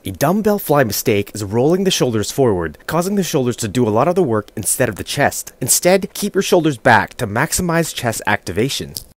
A dumbbell fly mistake is rolling the shoulders forward, causing the shoulders to do a lot of the work instead of the chest. Instead, keep your shoulders back to maximize chest activation.